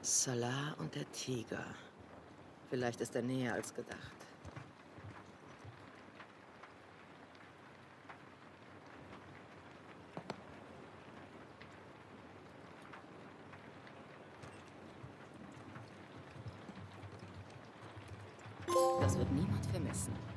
Salah und der Tiger. Vielleicht ist er näher als gedacht. Das wird niemand vermissen.